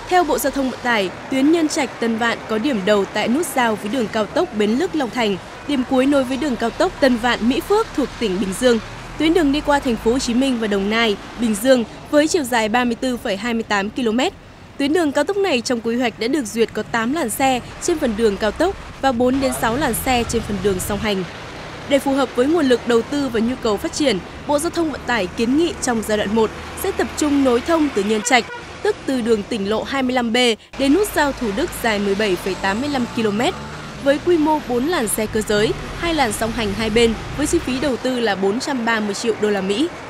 Theo Bộ Giao thông Vận tải, tuyến Nhân Trạch - Tân Vạn có điểm đầu tại nút giao với đường cao tốc Bến Lức - Long Thành, điểm cuối nối với đường cao tốc Tân Vạn - Mỹ Phước thuộc tỉnh Bình Dương. Tuyến đường đi qua thành phố Hồ Chí Minh và Đồng Nai, Bình Dương với chiều dài 34,28 km. Tuyến đường cao tốc này trong quy hoạch đã được duyệt có 8 làn xe trên phần đường cao tốc và 4 đến 6 làn xe trên phần đường song hành. Để phù hợp với nguồn lực đầu tư và nhu cầu phát triển, Bộ Giao thông Vận tải kiến nghị trong giai đoạn 1 sẽ tập trung nối thông từ Nhân Trạch, tức từ đường tỉnh lộ 25B đến nút giao Thủ Đức dài 17,85 km, với quy mô 4 làn xe cơ giới, 2 làn song hành hai bên với chi phí đầu tư là 430 triệu đô la Mỹ.